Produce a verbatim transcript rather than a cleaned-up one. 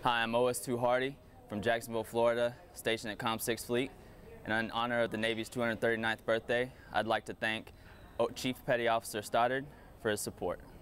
Hi, I'm O S two Hardy from Jacksonville, Florida, stationed at Com six Fleet. And in honor of the Navy's two hundred thirty-ninth birthday, I'd like to thank Chief Petty Officer Stoddard for his support.